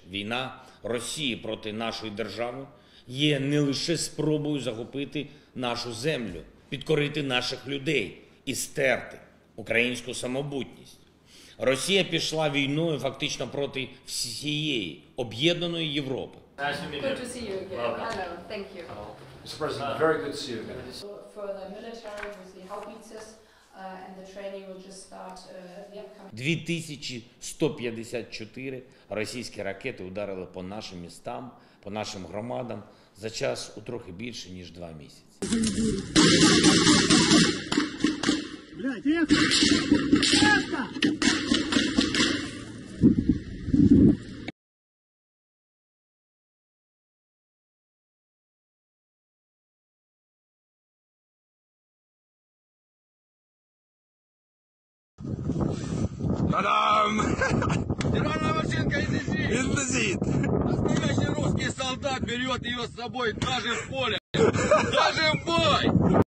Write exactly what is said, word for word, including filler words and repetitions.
Війна Росії проти нашої держави є не лише спробою захопити нашу землю, підкорити наших людей і стерти українську самобутність. Росія пішла війною фактично проти всієї об'єднаної Європи. Good to see you again. Hello, thank you. Mister President, very good to see you again. For the military with the Haubitzes uh, and the training will just start uh, the upcoming. дві тисячі сто п'ятдесят чотири російські ракети ударили по нашим містам, по нашим громадам за час у трохи більше, ніж два місяці. Блядь, резко! Резко! Та-дам! Стиральная машинка изъяснит! Изъяснит! Настоящий русский солдат берет ее с собой даже в поле, даже в бой!